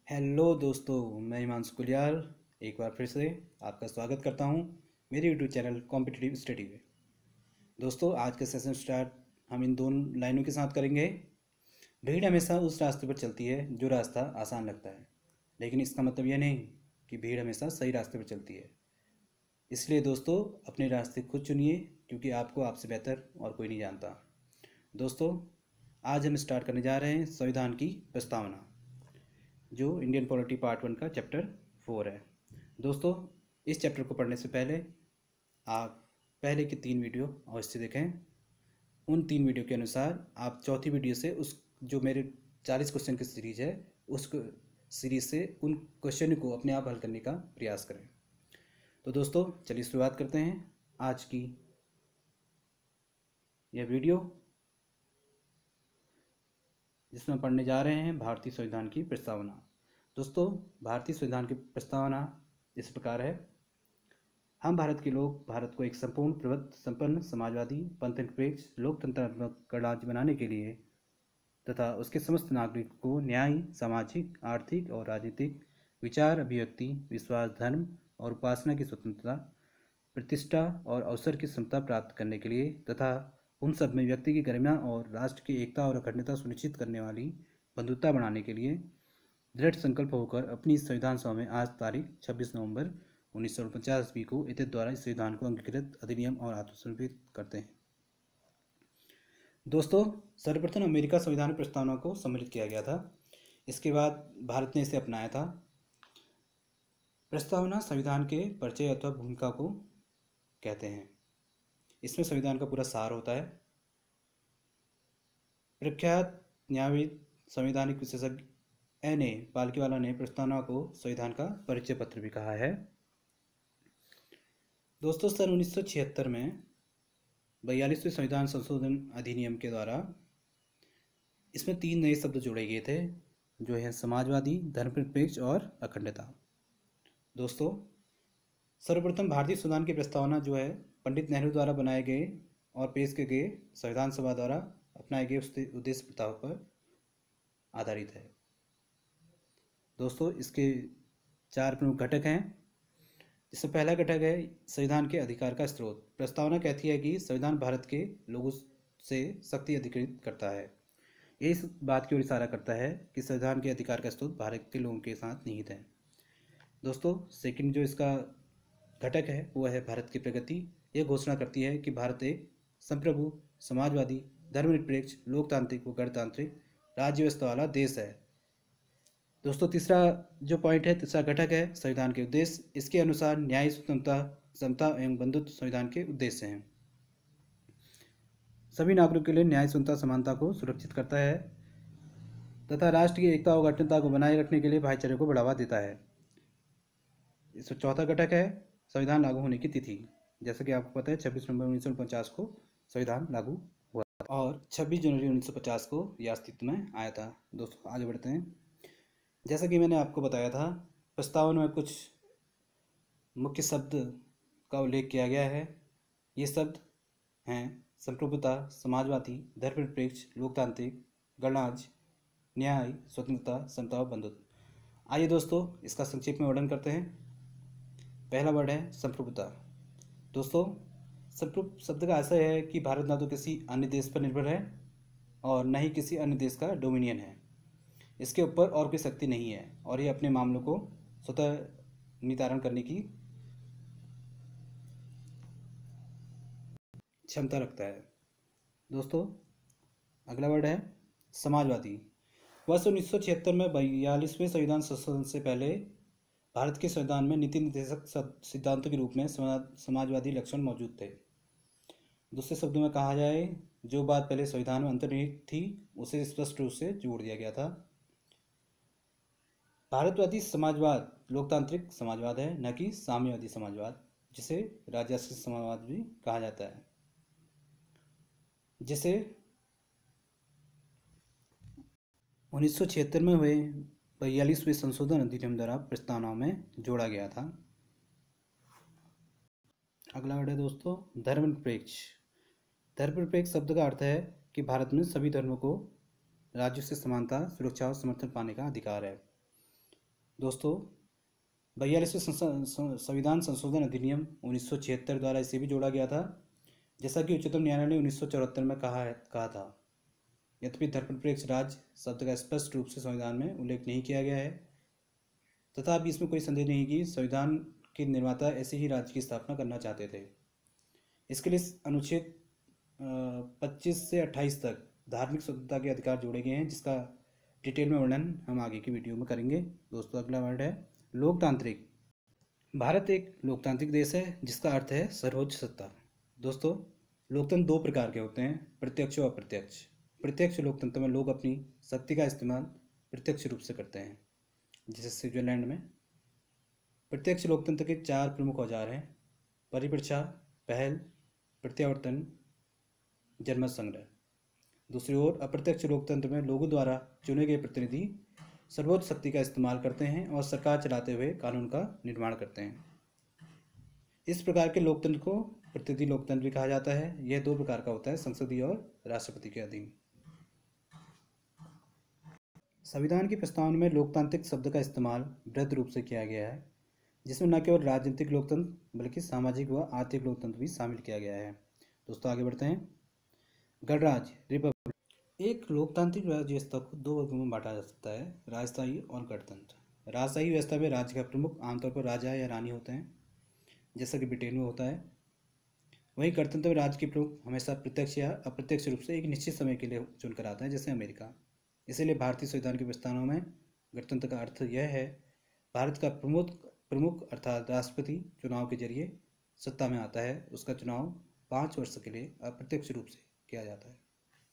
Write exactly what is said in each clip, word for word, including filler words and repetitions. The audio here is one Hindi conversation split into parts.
हेलो दोस्तों, मैं हिमांशु कुलियाल एक बार फिर से आपका स्वागत करता हूं मेरे यूट्यूब चैनल कॉम्पिटिटिव स्टडी में। दोस्तों, आज का सेशन स्टार्ट हम इन दोनों लाइनों के साथ करेंगे। भीड़ हमेशा उस रास्ते पर चलती है जो रास्ता आसान लगता है, लेकिन इसका मतलब यह नहीं कि भीड़ हमेशा सही रास्ते पर चलती है। इसलिए दोस्तों, अपने रास्ते खुद चुनिए, क्योंकि आपको आपसे बेहतर और कोई नहीं जानता। दोस्तों, आज हम स्टार्ट करने जा रहे हैं संविधान की प्रस्तावना, जो इंडियन पॉलिटी पार्ट वन का चैप्टर फोर है। दोस्तों, इस चैप्टर को पढ़ने से पहले आप पहले की तीन वीडियो अवश्य देखें। उन तीन वीडियो के अनुसार आप चौथी वीडियो से उस जो मेरे चालीस क्वेश्चन की सीरीज है, उस सीरीज से उन क्वेश्चन को अपने आप हल करने का प्रयास करें। तो दोस्तों, चलिए शुरुआत करते हैं आज की यह वीडियो, जिसमें पढ़ने जा रहे हैं भारतीय संविधान की प्रस्तावना। दोस्तों, भारतीय संविधान की प्रस्तावना इस प्रकार है। हम भारत के लोग भारत को एक संपूर्ण प्रबुद्ध संपन्न समाजवादी पंथनिरपेक्ष लोकतंत्रात्मक गणराज्य बनाने के लिए तथा उसके समस्त नागरिक को न्याय, सामाजिक, आर्थिक और राजनीतिक विचार, अभिव्यक्ति, विश्वास, धर्म और उपासना की स्वतंत्रता, प्रतिष्ठा और अवसर की समता प्राप्त करने के लिए तथा उन सब में व्यक्ति की गरिमा और राष्ट्र की एकता और अखंडता सुनिश्चित करने वाली बंधुता बढ़ाने के लिए दृढ़ संकल्प होकर अपनी इस संविधान सभा में आज तारीख छब्बीस नवंबर उन्नीस सौ उनचास ईस्वी को इतने द्वारा इस संविधान को अंगीकृत, अधिनियम और आत्मसमर्पित करते हैं। दोस्तों, सर्वप्रथम अमेरिका संविधान प्रस्तावना को सम्मिलित किया गया था। इसके बाद भारत ने इसे अपनाया था। प्रस्तावना संविधान के परिचय अथवा भूमिका को कहते हैं। इसमें संविधान का पूरा सार होता है। प्रख्यात न्यायविद, संवैधानिक विशेषज्ञ एन ए पालकीवाला ने प्रस्तावना को संविधान का परिचय पत्र भी कहा है। दोस्तों, सन उन्नीस सौ छिहत्तर में बयालीसवें संविधान संशोधन अधिनियम के द्वारा इसमें तीन नए शब्द जोड़े गए थे, जो है समाजवादी, धर्मनिरपेक्ष और अखंडता। दोस्तों, सर्वप्रथम भारतीय संविधान की प्रस्तावना जो है पंडित नेहरू द्वारा बनाए गए और पेश किए गए संविधान सभा द्वारा अपनाए गए उद्देश्य प्रस्ताव पर आधारित है। दोस्तों, इसके चार प्रमुख घटक हैं। इसमें पहला घटक है संविधान के अधिकार का स्रोत। प्रस्तावना कहती है कि संविधान भारत के लोगों से शक्ति अधिकृत करता है। ये इस बात की ओर इशारा करता है कि संविधान के अधिकार का स्रोत भारत के लोगों के साथ निहित है। दोस्तों, सेकंड जो इसका घटक है वो है भारत की प्रगति। यह घोषणा करती है कि भारत एक संप्रभु, समाजवादी, धर्मनिरपेक्ष, लोकतांत्रिक व गणतांत्रिक राज्य व्यवस्था वाला देश है। दोस्तों, तीसरा जो पॉइंट है, तीसरा घटक है संविधान के उद्देश्य। इसके अनुसार न्याय, स्वतंत्रता, समता एवं बंधुत्व संविधान के उद्देश्य हैं। सभी नागरिकों के लिए न्याय, स्वतंत्रता, समानता को सुरक्षित करता है तथा राष्ट्र की एकता और अखंडता को बनाए रखने के लिए भाईचारे को बढ़ावा देता है। इसमें चौथा घटक है संविधान लागू होने की तिथि। जैसा कि आपको पता है, छब्बीस नवंबर उन्नीस सौ उनचास को संविधान लागू हुआ और छब्बीस जनवरी उन्नीस सौ पचास को यह अस्तित्व में आया था। दोस्तों, आगे बढ़ते हैं। जैसा कि मैंने आपको बताया था, प्रस्तावना में कुछ मुख्य शब्द का उल्लेख किया गया है। ये शब्द हैं संप्रभुता, समाजवादी, धर्मनिरपेक्ष, लोकतांत्रिक, गणराज्य, न्याय, स्वतंत्रता, समता और बंधुत्व। आइए दोस्तों, इसका संक्षेप में वर्णन करते हैं। पहला वर्ड है संप्रभुता। दोस्तों, संप्रभु शब्द का आशय है कि भारत ना तो किसी अन्य देश पर निर्भर है और न ही किसी अन्य देश का डोमिनियन है। इसके ऊपर और कोई शक्ति नहीं है और ये अपने मामलों को स्वतः नितारण करने की क्षमता रखता है। दोस्तों, अगला वर्ड है समाजवादी। वर्ष उन्नीस सौ छिहत्तर में बयालीसवें संविधान संशोधन से पहले भारत के संविधान में नीति निर्देशक सिद्धांतों के रूप में समाजवादी लक्षण मौजूद थे। दूसरे शब्दों में कहा जाए, जो बात पहले संविधान में अंतर्निहित थी उसे स्पष्ट रूप से जोड़ दिया गया था। भारतवादी समाजवाद लोकतांत्रिक समाजवाद है, न कि साम्यवादी समाजवाद, जिसे राजस्व समाजवाद भी कहा जाता है, जिसे उन्नीस सौ छिहत्तर में हुए बयालीसवें संशोधन अधिनियम द्वारा प्रस्तावना में जोड़ा गया था। अगला वर्ड है दोस्तों धर्मनिरपेक्ष। धर्मनिरपेक्ष शब्द का अर्थ है कि भारत में सभी धर्मों को राज्यों से समानता, सुरक्षा और समर्थन पाने का अधिकार है। दोस्तों, बयालीसवें संविधान संशोधन अधिनियम उन्नीस सौ छिहत्तर द्वारा इसे भी जोड़ा गया था, जैसा कि उच्चतम न्यायालय ने उन्नीस सौ चौहत्तर में कहा है कहा था। यद्यपि धर्मनिरपेक्ष राज्य शब्द का स्पष्ट रूप से संविधान में उल्लेख नहीं किया गया है, तथापि इसमें कोई संदेह नहीं कि संविधान के निर्माता ऐसे ही राज्य की स्थापना करना चाहते थे। इसके लिए अनुच्छेद पच्चीस से अट्ठाईस तक धार्मिक स्वतंत्रता के अधिकार जोड़े गए हैं, जिसका डिटेल में वर्णन हम आगे की वीडियो में करेंगे। दोस्तों, अगला वर्ड है लोकतांत्रिक। भारत एक लोकतांत्रिक देश है, जिसका अर्थ है सर्वोच्च सत्ता। दोस्तों, लोकतंत्र दो प्रकार के होते हैं, प्रत्यक्ष और अप्रत्यक्ष। प्रत्यक्ष लोकतंत्र में लोग अपनी शक्ति का इस्तेमाल प्रत्यक्ष रूप से करते हैं, जैसे स्विट्जरलैंड में। प्रत्यक्ष लोकतंत्र के चार प्रमुख औजार हैं: परिप्रेक्षा, पहल, प्रत्यावर्तन, जनमत संग्रह। दूसरी ओर अप्रत्यक्ष लोकतंत्र में लोगों द्वारा चुने गए प्रतिनिधि सर्वोच्च शक्ति का इस्तेमाल करते हैं और सरकार चलाते हुए कानून का निर्माण करते हैं। इस प्रकार के लोकतंत्र को प्रतिनिधि लोकतंत्र भी कहा जाता है। यह दो प्रकार का होता है, संसदीय और राष्ट्रपति के अधीन। संविधान की प्रस्तावना में लोकतांत्रिक शब्द का इस्तेमाल वृहद रूप से किया गया है, जिसमें न केवल राजनीतिक लोकतंत्र बल्कि सामाजिक व आर्थिक लोकतंत्र भी शामिल किया गया है। दोस्तों, आगे बढ़ते हैं। गणराज्य, रिपब्लिक। एक लोकतांत्रिक राज्य व्यवस्था को दो वर्गों में बांटा जा सकता है, राजशाही और गणतंत्र। राजशाही व्यवस्था में राज्य का प्रमुख आमतौर पर राजा या रानी होते हैं, जैसा कि ब्रिटेन में होता है। वहीं गणतंत्र में राज्य के प्रमुख हमेशा प्रत्यक्ष या अप्रत्यक्ष रूप से एक निश्चित समय के लिए चुनकर आता है, जैसे अमेरिका। इसीलिए भारतीय संविधान की प्रस्तावना में गणतंत्र का अर्थ यह है, भारत का प्रमुख प्रमुख अर्थात राष्ट्रपति चुनाव के जरिए सत्ता में आता है। उसका चुनाव पाँच वर्ष के लिए अप्रत्यक्ष रूप से किया जाता है।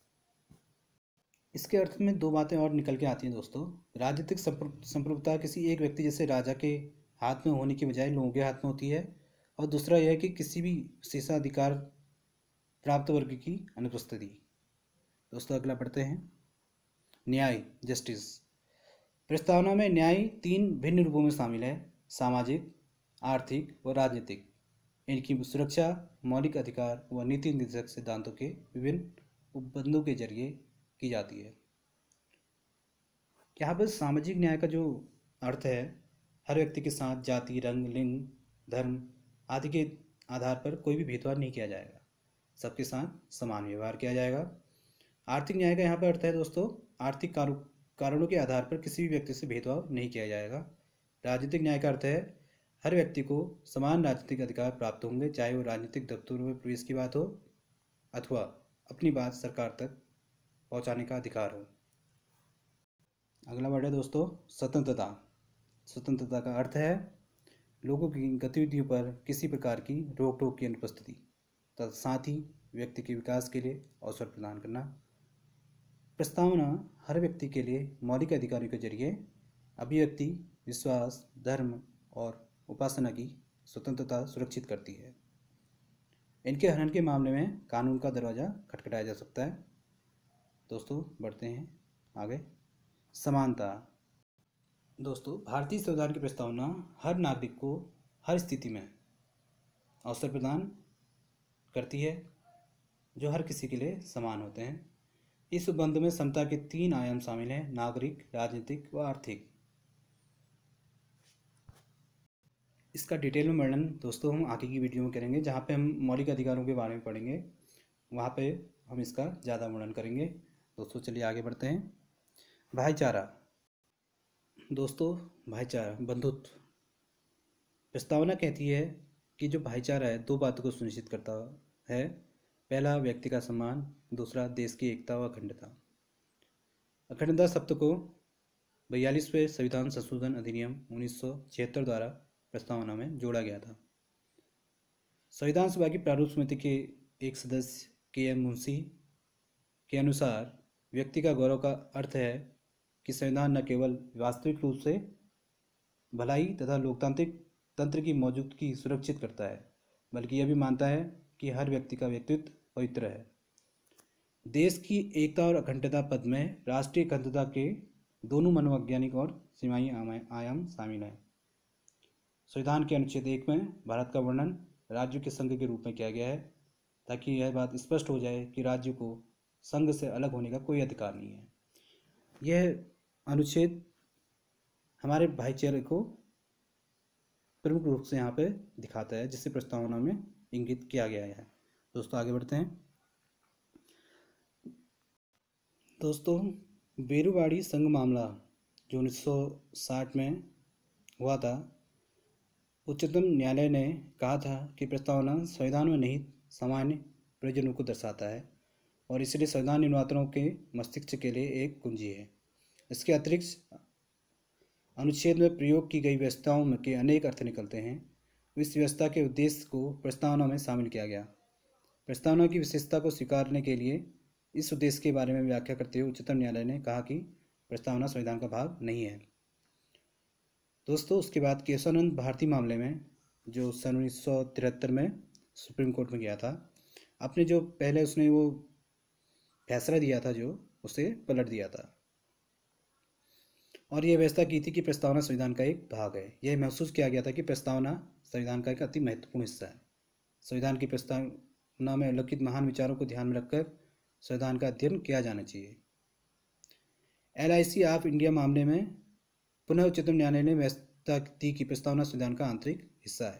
इसके अर्थ में दो बातें और निकल के आती हैं दोस्तों। राजनीतिक संप्रभुता किसी एक व्यक्ति जैसे राजा के हाथ में होने की बजाय लोगों के हाथ में होती है, और दूसरा यह है कि किसी भी विशेषाधिकार प्राप्त वर्ग की अनुपस्थिति। दोस्तों, अगला पढ़ते हैं। न्याय, जस्टिस। प्रस्तावना में न्याय तीन भिन्न रूपों में शामिल है: सामाजिक, आर्थिक व राजनीतिक। इनकी सुरक्षा मौलिक अधिकार व नीति निर्देशक सिद्धांतों के विभिन्न उपबंधों के जरिए की जाती है। यहाँ पर सामाजिक न्याय का जो अर्थ है, हर व्यक्ति के साथ जाति, रंग, लिंग, धर्म आदि के आधार पर कोई भी भेदभाव नहीं किया जाएगा, सबके साथ समान व्यवहार किया जाएगा। आर्थिक न्याय का यहाँ पर अर्थ है दोस्तों, आर्थिक कारणों के आधार पर किसी भी व्यक्ति से भेदभाव नहीं किया जाएगा। राजनीतिक न्याय का अर्थ है, हर व्यक्ति को समान राजनीतिक अधिकार प्राप्त होंगे, चाहे वो राजनीतिक दफ्तरों में प्रवेश की बात हो अथवा अपनी बात सरकार तक पहुंचाने का अधिकार हो। अगला वर्ड है दोस्तों, स्वतंत्रता। स्वतंत्रता का अर्थ है लोगों की गतिविधियों पर किसी प्रकार की रोक टोक की अनुपस्थिति तथा साथ ही व्यक्ति के विकास के लिए अवसर प्रदान करना। प्रस्तावना हर व्यक्ति के लिए मौलिक अधिकारों के जरिए अभिव्यक्ति, विश्वास, धर्म और उपासना की स्वतंत्रता सुरक्षित करती है। इनके हनन के मामले में कानून का दरवाज़ा खटखटाया जा सकता है। दोस्तों, बढ़ते हैं आगे। समानता। दोस्तों, भारतीय संविधान की प्रस्तावना हर नागरिक को हर स्थिति में अवसर प्रदान करती है, जो हर किसी के लिए समान होते हैं। इस उपबंध में समता के तीन आयाम शामिल हैं: नागरिक, राजनीतिक व आर्थिक। इसका डिटेल में वर्णन दोस्तों हम आगे की वीडियो में करेंगे, जहाँ पे हम मौलिक अधिकारों के बारे में पढ़ेंगे, वहाँ पे हम इसका ज़्यादा वर्णन करेंगे। दोस्तों, चलिए आगे बढ़ते हैं। भाईचारा। दोस्तों, भाईचारा, बंधुत्व। प्रस्तावना कहती है कि जो भाईचारा है दो बातों को सुनिश्चित करता है: पहला, व्यक्ति का सम्मान; दूसरा, देश की एकता व अखंडता। अखंडता शब्द को बयालीसवें संविधान संशोधन अधिनियम उन्नीस सौ छिहत्तर द्वारा प्रस्तावना में जोड़ा गया था। संविधान सभा की प्रारूप समिति के एक सदस्य के एम मुंशी के अनुसार व्यक्ति का गौरव का अर्थ है कि संविधान न केवल वास्तविक रूप से भलाई तथा लोकतांत्रिक तंत्र की मौजूदगी सुरक्षित करता है, बल्कि यह भी मानता है कि हर व्यक्ति का व्यक्तित्व पवित्र है। देश की एकता और अखंडता पद में राष्ट्रीय अखंडता के दोनों मनोवैज्ञानिक और सीमाई आयाम शामिल हैं। संविधान के अनुच्छेद एक में भारत का वर्णन राज्यों के संघ के रूप में किया गया है, ताकि यह बात स्पष्ट हो जाए कि राज्य को संघ से अलग होने का कोई अधिकार नहीं है। यह अनुच्छेद हमारे भाईचारे को प्रमुख रूप से यहाँ पे दिखाता है, जिसे प्रस्तावना में इंगित किया गया है। दोस्तों आगे बढ़ते हैं। दोस्तों बेरुवाड़ी संघ मामला जो उन्नीस सौ साठ में हुआ था, उच्चतम न्यायालय ने कहा था कि प्रस्तावना संविधान में निहित सामान्य प्रयोजनों को दर्शाता है और इसलिए संविधान निर्माताओं के मस्तिष्क के लिए एक कुंजी है। इसके अतिरिक्त अनुच्छेद में प्रयोग की गई व्यवस्थाओं में के अनेक अर्थ निकलते हैं। इस व्यवस्था के उद्देश्य को प्रस्तावना में शामिल किया गया। प्रस्तावना की विशेषता को स्वीकारने के लिए इस उद्देश्य के बारे में व्याख्या करते हुए उच्चतम न्यायालय ने कहा कि प्रस्तावना संविधान का भाग नहीं है। दोस्तों उसके बाद केशवानंद भारती मामले में जो सन उन्नीस सौ तिहत्तर में सुप्रीम कोर्ट में गया था, अपने जो पहले उसने वो फैसला दिया था जो उसे पलट दिया था और यह व्यवस्था की थी कि प्रस्तावना संविधान का एक भाग है। यह महसूस किया गया था कि प्रस्तावना संविधान का एक अति महत्वपूर्ण हिस्सा है। संविधान की प्रस्तावना में उल्लिखित महान विचारों को ध्यान में रखकर संविधान का अध्ययन किया जाना चाहिए। L I C of India मामले में पुनः उच्चतम न्यायालय ने व्यवस्था दी कि प्रस्तावना संविधान का आंतरिक हिस्सा है।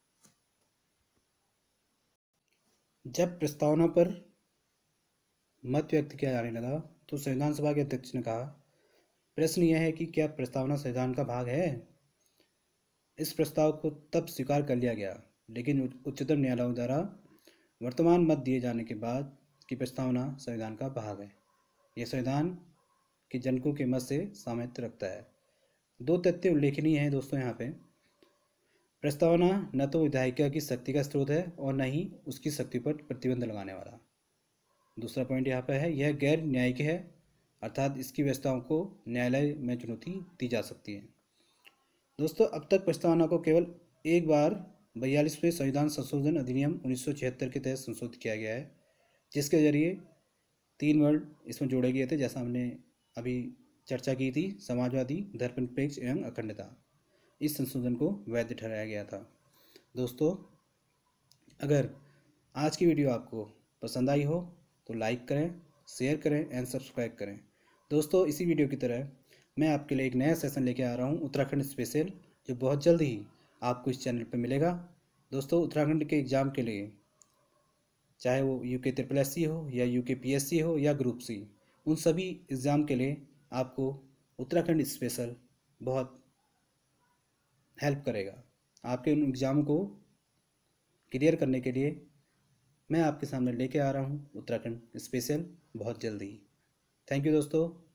जब प्रस्तावना पर मत व्यक्त किया जाने लगा तो संविधान सभा के अध्यक्ष ने कहा, प्रश्न यह है कि क्या प्रस्तावना संविधान का भाग है। इस प्रस्ताव को तब स्वीकार कर लिया गया, लेकिन उच्चतम न्यायालय द्वारा वर्तमान मत दिए जाने के बाद कि प्रस्तावना संविधान का भाग है। यह संविधान के जनकों के मत से सामर्थ्य रखता है। दो तथ्य उल्लेखनीय हैं दोस्तों यहाँ पे। प्रस्तावना न तो विधायिका की शक्ति का स्रोत है और न ही उसकी शक्ति पर प्रतिबंध लगाने वाला। दूसरा पॉइंट यहाँ पे है, यह गैर न्यायिक है, अर्थात इसकी व्यवस्थाओं को न्यायालय में चुनौती दी जा सकती है। दोस्तों अब तक प्रस्तावना को केवल एक बार बयालीसवें संविधान संशोधन अधिनियम उन्नीस सौ छिहत्तर के तहत संशोधित किया गया है, जिसके जरिए तीन वर्ड इसमें जोड़े गए थे, जैसा हमने अभी चर्चा की थी, समाजवादी, धर्मनिरपेक्ष एवं अखंडता। इस संशोधन को वैध ठहराया गया था। दोस्तों अगर आज की वीडियो आपको पसंद आई हो तो लाइक करें, शेयर करें एंड सब्सक्राइब करें। दोस्तों इसी वीडियो की तरह मैं आपके लिए एक नया सेशन लेके आ रहा हूँ, उत्तराखंड स्पेशल, जो बहुत जल्द ही आपको इस चैनल पर मिलेगा। दोस्तों उत्तराखंड के एग्ज़ाम के लिए, चाहे वो यू के ट्रिपल एस सी हो या यू के पी एस सी हो या ग्रुप सी, उन सभी एग्ज़ाम के लिए आपको उत्तराखंड स्पेशल बहुत हेल्प करेगा। आपके उन एग्ज़ाम को क्लियर करने के लिए मैं आपके सामने लेके आ रहा हूँ उत्तराखंड स्पेशल बहुत जल्दी। थैंक यू दोस्तों।